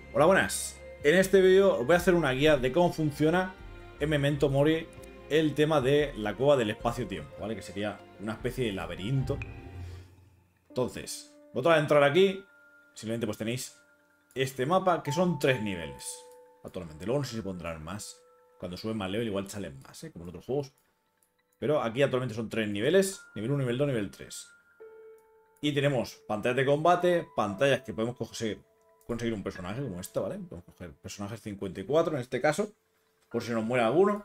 Hola, buenas. En este vídeo os voy a hacer una guía de cómo funciona en Memento Mori el tema de la cueva del espacio-tiempo, ¿vale? Que sería una especie de laberinto. Entonces, vosotros al entrar aquí, simplemente pues tenéis este mapa, que son 3 niveles actualmente. Luego no sé si pondrán más. Cuando suben más level igual salen más, como en otros juegos. Pero aquí actualmente son 3 niveles. Nivel 1, nivel 2, nivel 3. Y tenemos pantallas de combate, pantallas que podemos conseguir un personaje como esta, ¿vale? Podemos coger personajes 54 en este caso, por si nos muere alguno.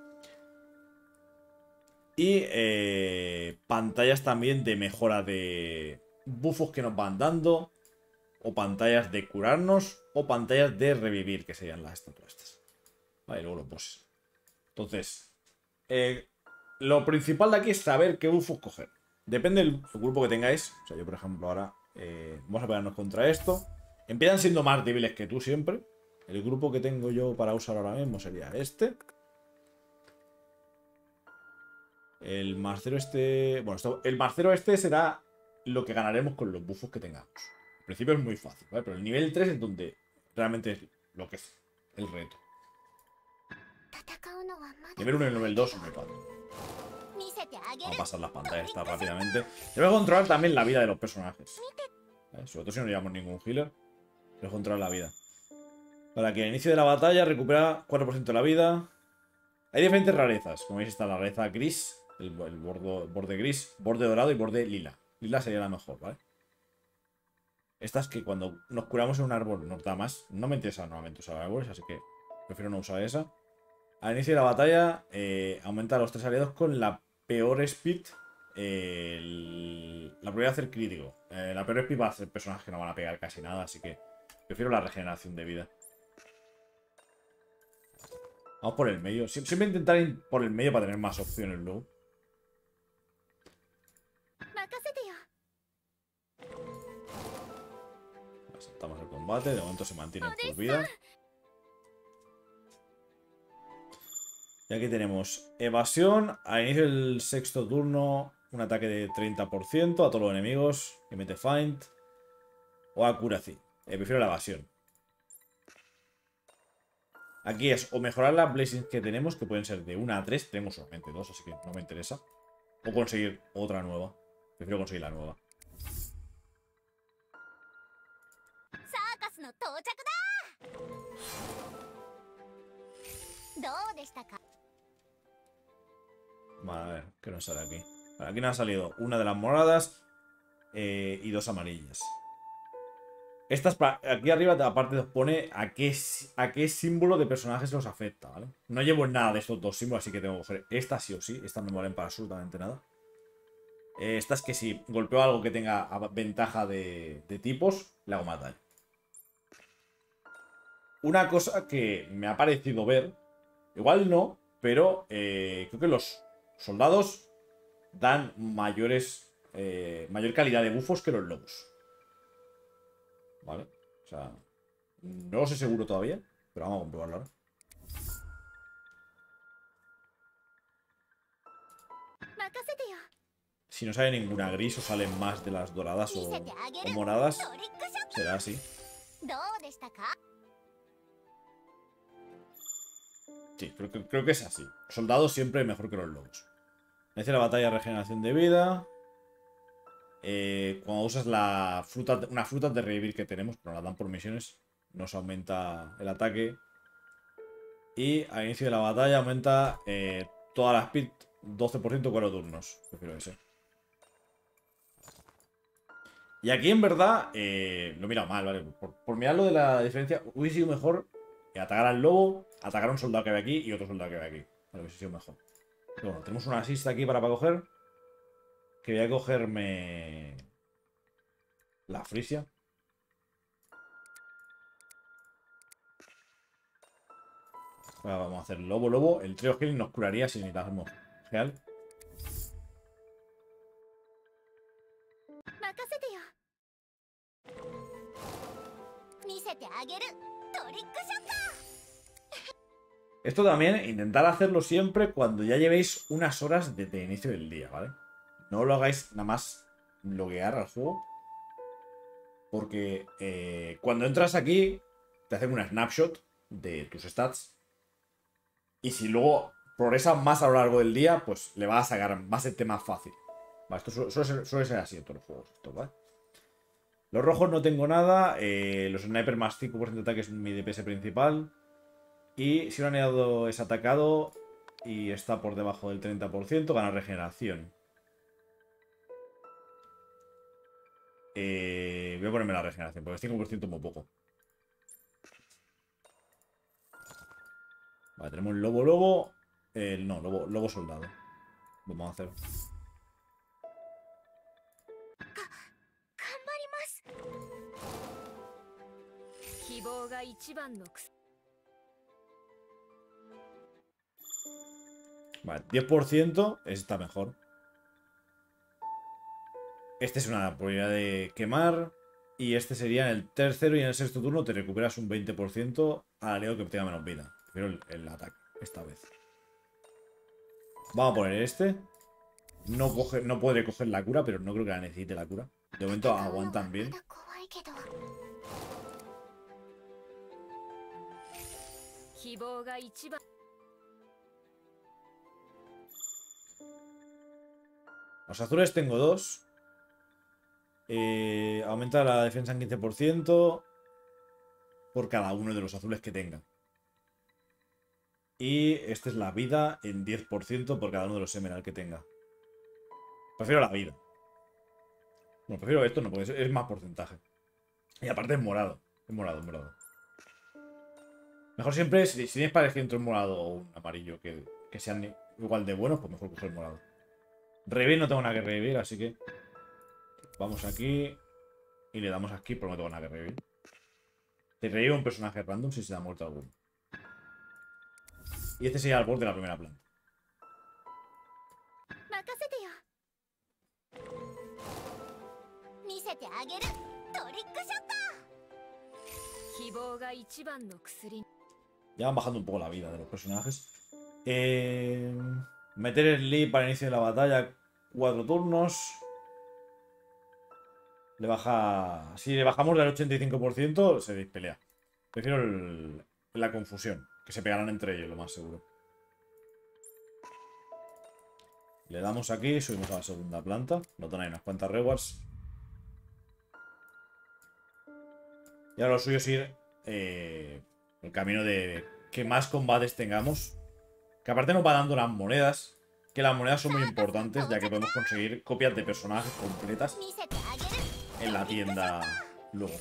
Y pantallas también de mejora de buffos que nos van dando, o pantallas de curarnos, o pantallas de revivir, que serían las estatuas estas. Vale, y luego los bosses. Entonces, lo principal de aquí es saber qué buffos coger. Depende del grupo que tengáis. O sea, yo por ejemplo ahora vamos a pegarnos contra esto. Empiezan siendo más débiles que tú siempre. El grupo que tengo yo para usar ahora mismo sería este. El marcero este... Bueno, el marcero este será lo que ganaremos con los buffos que tengamos. Al principio es muy fácil, ¿vale? Pero el nivel 3 es donde realmente es lo que es el reto. Nivel 1 y nivel 2 son muy fácil. Vamos a pasar las pantallas estas rápidamente. Yo voy a controlar también la vida de los personajes, ¿vale? Sobre todo si no llevamos ningún healer. Voy a controlar la vida. Para que al inicio de la batalla recupera 4% de la vida. Hay diferentes rarezas. Como veis está la rareza gris, el borde gris, borde dorado y borde lila. Lila sería la mejor, ¿vale? Estas que cuando nos curamos en un árbol nos da más. No me interesa normalmente usar árboles, así que prefiero no usar esa. Al inicio de la batalla aumenta a los 3 aliados con la peor speed. La probabilidad de hacer crítico. La peor speed va a hacer personajes que no van a pegar casi nada, así que prefiero la regeneración de vida. Vamos por el medio. Siempre intentar ir por el medio para tener más opciones luego. Saltamos el combate. De momento se mantiene por vida. Y aquí tenemos evasión. Al inicio del sexto turno, un ataque de 30% a todos los enemigos. Que mete Find. O Accuracy. Prefiero la evasión. Aquí es o mejorar las blessings que tenemos, que pueden ser de 1 a 3. Tenemos solamente 2, así que no me interesa. O conseguir otra nueva. Prefiero conseguir la nueva. Vale, a ver, ¿qué nos sale aquí? Vale, aquí nos ha salido una de las moradas y 2 amarillas. Estas, aquí arriba aparte os pone a qué símbolo de personajes los afecta, ¿vale? No llevo nada de estos dos símbolos, así que tengo que coger estas sí o sí. Estas no me valen para absolutamente nada. Estas que si golpeo algo que tenga ventaja de tipos, le hago más daño. Una cosa que me ha parecido ver, igual no, pero creo que los soldados dan mayor calidad de bufos que los lobos. ¿Vale? O sea, no lo sé seguro todavía, pero vamos a comprobarlo ahora. Si no sale ninguna gris o salen más de las doradas o moradas, será así. Sí, creo que es así. Soldados siempre mejor que los lobos. Inicia la batalla de regeneración de vida. Cuando usas una fruta de revivir que tenemos, pero la dan por misiones, nos aumenta el ataque. Y al inicio de la batalla aumenta toda la speed 12% 4 turnos. Prefiero ese. Y aquí en verdad lo he mirado mal, ¿vale? Por mirar lo de la diferencia, hubiese sido mejor atacar al lobo, atacar a un soldado que ve aquí y otro soldado que ve aquí. Vale, hubiese sido mejor. Pero bueno, tenemos una asista aquí para coger. Que voy a cogerme la frisia. Vamos a hacer lobo. El trio healing nos curaría si necesitamos real. Esto también, intentar hacerlo siempre cuando ya llevéis unas horas desde el inicio del día, ¿vale? No lo hagáis nada más loguear al juego. Porque cuando entras aquí, te hacen una snapshot de tus stats. Y si luego progresas más a lo largo del día, pues le vas a sacar, va a serte más fácil. Vale, esto suele ser así en todos los juegos. Esto, ¿vale? Los rojos no tengo nada. Los sniper más 5% de ataque es mi DPS principal. Y si un aliado es atacado y está por debajo del 30%, gana regeneración. Voy a ponerme la regeneración, porque 5% es muy poco. Vale, tenemos lobo. No, lobo soldado. Vamos a hacer. Vale, 10% está mejor. Este es una probabilidad de quemar. Y este sería en el tercero y en el sexto turno te recuperas un 20% al aliado que tenga menos vida. Pero el ataque, esta vez. Vamos a poner este. No podré coger la cura, pero no creo que la necesite la cura. De momento aguantan bien. Los azules tengo dos. Aumenta la defensa en 15% por cada uno de los azules que tenga. Y este es la vida en 10% por cada uno de los emerald que tenga. Prefiero la vida. Bueno, prefiero esto, no, porque es más porcentaje. Y aparte es morado. Es morado. Mejor siempre, si tienes para elegir entre un morado o un amarillo que sean igual de buenos, pues mejor coger el morado. Revivir no tengo nada que revivir, así que vamos aquí y le damos aquí, pero no tengo nada que revivir. Te revive un personaje random si se da muerto alguno. Y este sería el boss de la primera planta. Ya van bajando un poco la vida de los personajes. Meter el Lee para el inicio de la batalla 4 turnos. Le baja... Si le bajamos del 85% se dispelea. Prefiero la confusión. Que se pegarán entre ellos, lo más seguro. Le damos aquí, subimos a la segunda planta. Notan ahí unas cuantas rewards. Y ahora lo suyo es ir el camino de que más combates tengamos. Que aparte nos va dando las monedas. Que las monedas son muy importantes, ya que podemos conseguir copias de personajes completas en la tienda luego.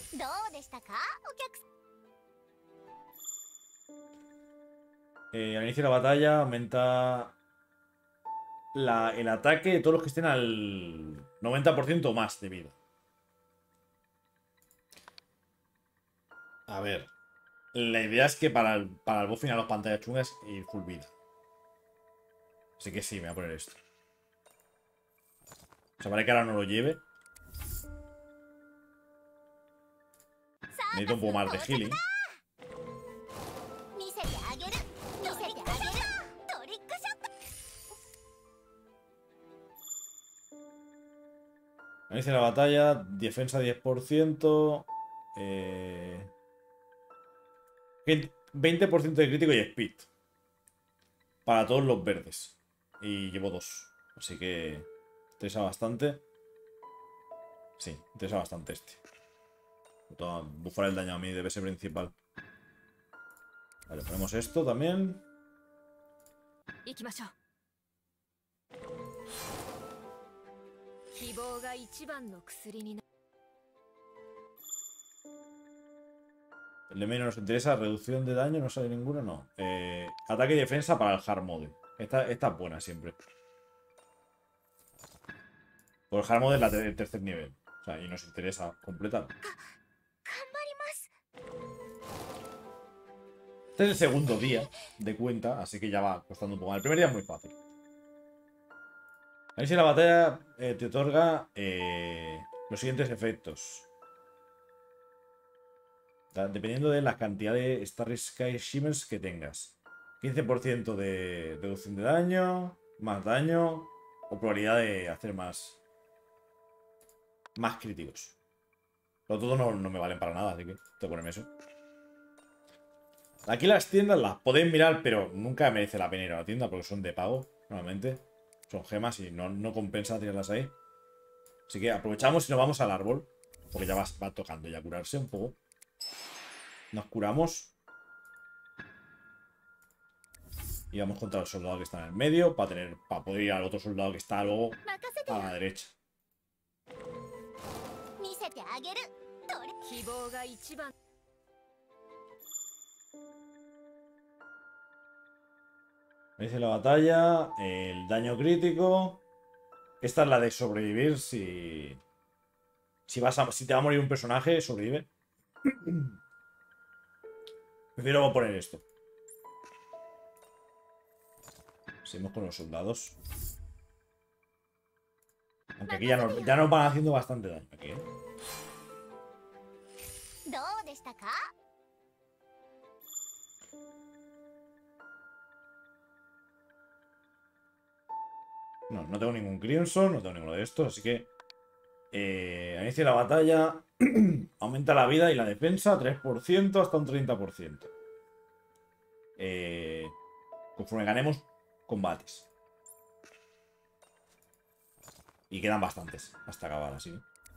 Al inicio de la batalla aumenta el ataque de todos los que estén al 90% o más de vida. A ver. La idea es que para el boss final las pantallas chungas ir full vida. Así que sí, me voy a poner esto. O sea, para que ahora no lo lleve. Necesito un poco más de healing. Inicia la batalla, defensa 10%. 20% de crítico y speed. Para todos los verdes. Y llevo 2. Así que interesa bastante. Sí, interesa bastante este. Bufar el daño a mi DPS principal. Vale, ponemos esto también. El de menos nos interesa, reducción de daño, no sale ninguno, no. Ataque y defensa para el hard mode. Esta es buena siempre. Por el hard mode es el tercer nivel. O sea, y nos interesa completar. Este es el segundo día de cuenta, así que ya va costando un poco más. El primer día es muy fácil. Ahí si la batalla te otorga los siguientes efectos. Dependiendo de la cantidad de Starry Sky Shimmers que tengas. 15% de reducción de daño, más daño o probabilidad de hacer más críticos. Los todos no me valen para nada, así que te ponen eso. Aquí las tiendas las podéis mirar, pero nunca merece la pena ir a la tienda porque son de pago, normalmente. Son gemas y no compensa tirarlas ahí. Así que aprovechamos y nos vamos al árbol. Porque ya va tocando ya curarse un poco. Nos curamos. Y vamos contra el soldado que está en el medio. Para poder ir al otro soldado que está luego a la derecha. Dice la batalla. El daño crítico. Esta es la de sobrevivir si... Si te va a morir un personaje, sobrevive. Prefiero poner esto. Seguimos con los soldados. Aunque aquí ya nos van haciendo bastante daño. Aquí, ¿eh? No tengo ningún Crimson, no tengo ninguno de estos, así que... al inicio de la batalla aumenta la vida y la defensa 3% hasta un 30%. Conforme ganemos combates. Y quedan bastantes hasta acabar así.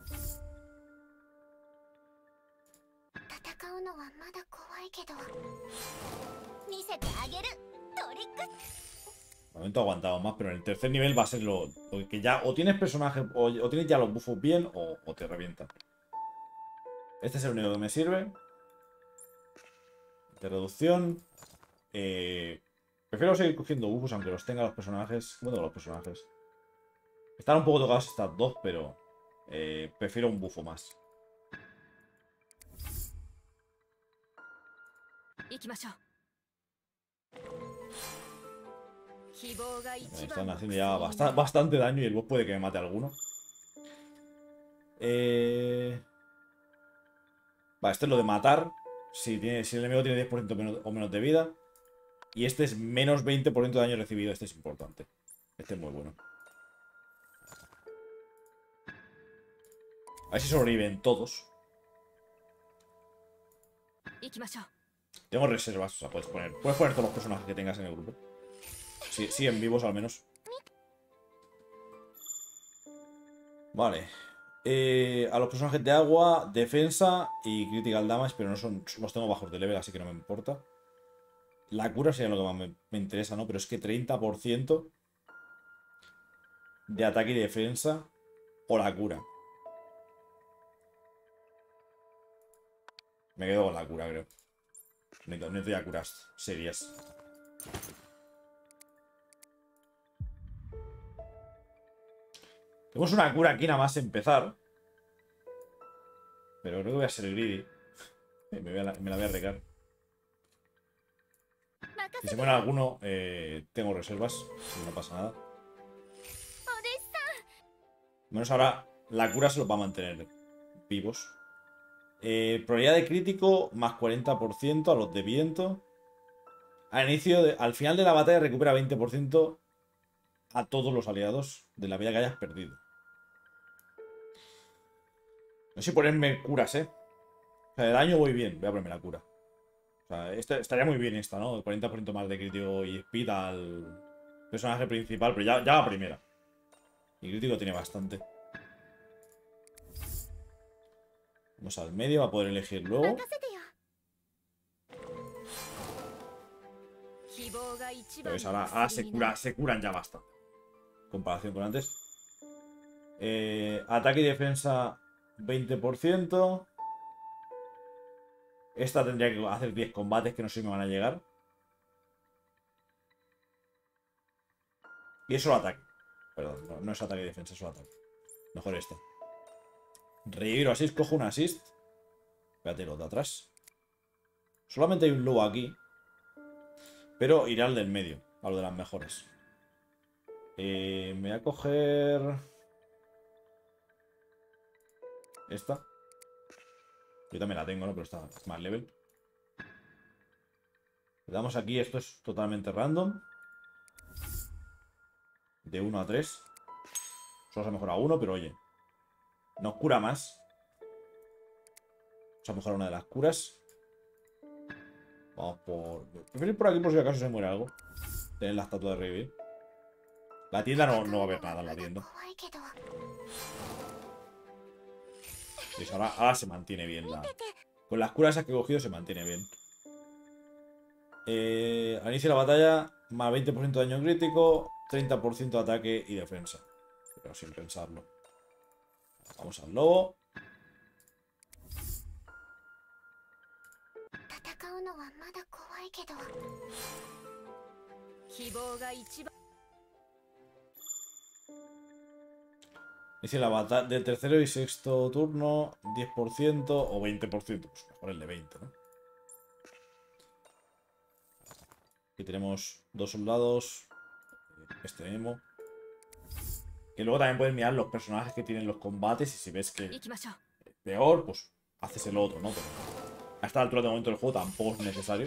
De momento aguantamos más, pero en el tercer nivel va a ser lo que ya o tienes personajes o tienes ya los buffos bien o te revientan. Este es el único que me sirve. De reducción. Prefiero seguir cogiendo buffos aunque los tenga los personajes. Bueno, los personajes. Están un poco tocados estas dos, pero prefiero un bufo más. Me están haciendo ya bastante daño y el boss puede que me mate a alguno. Vale, este es lo de matar. Si el enemigo tiene 10% o menos de vida. Y este es menos 20% de daño recibido. Este es importante. Este es muy bueno. A ver si sobreviven todos. Tengo reservas, o sea, puedes poner todos los personajes que tengas en el grupo. Sí, siguen vivos al menos. Vale. A los personajes de agua, defensa y critical damage, pero no son, los tengo bajos de level, así que no me importa. La cura sería lo que más me interesa, ¿no? Pero es que 30% de ataque y defensa o la cura. Me quedo con la cura, creo. Necesito ya curas serias. Tenemos una cura aquí nada más empezar. Pero creo que voy a ser greedy. Me la voy a recar. Si se muere alguno, tengo reservas. No pasa nada. Menos ahora la cura se los va a mantener vivos. Probabilidad de crítico más 40% a los de viento. Al final de la batalla recupera 20% a todos los aliados de la vida que hayas perdido. No sé si ponerme curas, ¿eh? O sea, de daño voy bien. Voy a ponerme la cura. O sea, estaría muy bien esta, ¿no? El 40% más de crítico y speed al personaje principal, pero ya la primera. Y crítico tiene bastante. Vamos al medio a poder elegir luego. Pero ves, ahora se curan ya bastante. Comparación con antes. Ataque y defensa 20%. Esta tendría que hacer 10 combates que no sé si me van a llegar. Y es solo ataque. Perdón, no es ataque y defensa, es solo ataque. Mejor este. Revivir o assist, cojo un assist. Espérate, lo de atrás. Solamente hay un lobo aquí. Pero iré al del medio, a lo de las mejores. Me voy a coger... esta. Yo también la tengo, ¿no? Pero está más level. Le damos aquí, esto es totalmente random. De 1 a 3. Solo se mejora uno, pero oye. Nos cura más. Vamos a mejorar una de las curas. Vamos por... Prefiero ir por aquí por si acaso se muere algo. Tener la estatua de revivir. La tienda no va a haber nada en la tienda. Y ahora se mantiene bien la... Con las curas esas que he cogido se mantiene bien. Al inicio de la batalla, más 20% de daño crítico, 30% de ataque y defensa. Pero sin pensarlo. Vamos al lobo. Dice la batalla del tercero y sexto turno, 10% o 20%. Pues mejor el de 20, ¿no? Aquí tenemos 2 soldados. Este mismo. Que luego también puedes mirar los personajes que tienen los combates. Y si ves que es peor, pues haces el otro, ¿no? Pero a esta altura de momento del juego tampoco es necesario.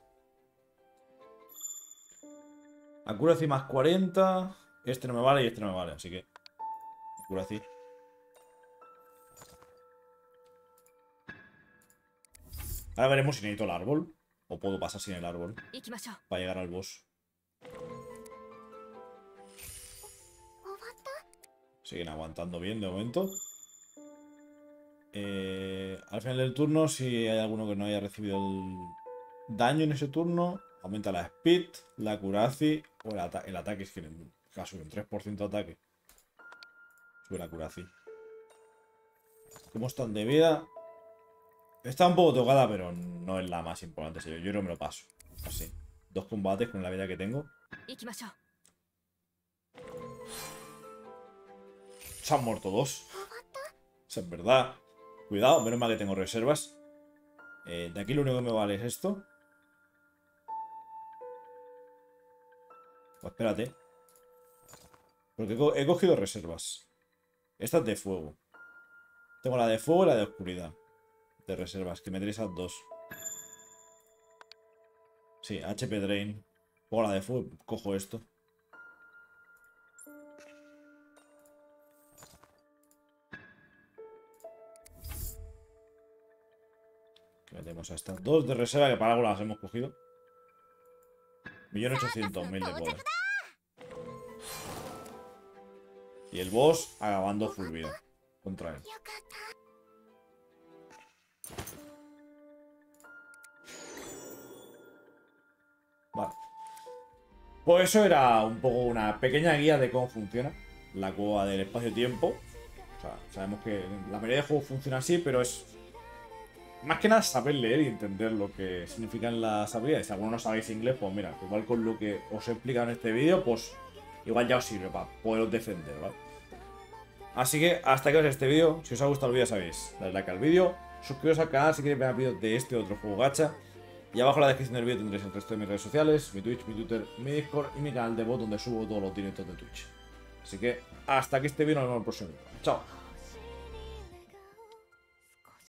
Accuracy más 40. Este no me vale y este no me vale, así que Accuracy. Ahora veremos si necesito el árbol. O puedo pasar sin el árbol para llegar al boss. Siguen aguantando bien de momento. Al final del turno, si hay alguno que no haya recibido el daño en ese turno, aumenta la speed, la accuracy o el ataque. Es que en el caso de un 3% de ataque sube la accuracy. ¿Cómo están de vida? Está un poco tocada, pero no es la más importante. Yo creo que me lo paso. Así. 2 combates con la vida que tengo. Se han muerto 2. Eso es verdad. Cuidado, menos mal que tengo reservas. De aquí lo único que me vale es esto. Pues espérate. Porque he cogido reservas. Esta es de fuego. Tengo la de fuego y la de oscuridad. De reservas, que me trae esas 2. Sí, HP Drain. Pongo la de fuego, cojo esto. Que metemos a estas 2 de reserva, que para algo las hemos cogido. 1.800.000 de poder. Y el boss acabando full vida contra él. Vale. Pues eso era un poco una pequeña guía de cómo funciona la cueva del espacio-tiempo. O sea, sabemos que la mayoría de juegos funciona así, pero es más que nada saber leer y entender lo que significan las habilidades. Si alguno no sabéis inglés, pues mira, igual con lo que os he explicado en este vídeo, pues igual ya os sirve para poderos defender, ¿vale? Así que hasta aquí os este vídeo. Si os ha gustado el vídeo, sabéis, dadle like al vídeo, suscribiros al canal si queréis ver vídeos de este otro juego gacha. Y abajo en la descripción del vídeo tendréis el resto de mis redes sociales, mi Twitch, mi Twitter, mi Discord y mi canal de bot donde subo todos los directos de Twitch. Así que hasta aquí este vídeo, nos vemos en el próximo vídeo. Chao.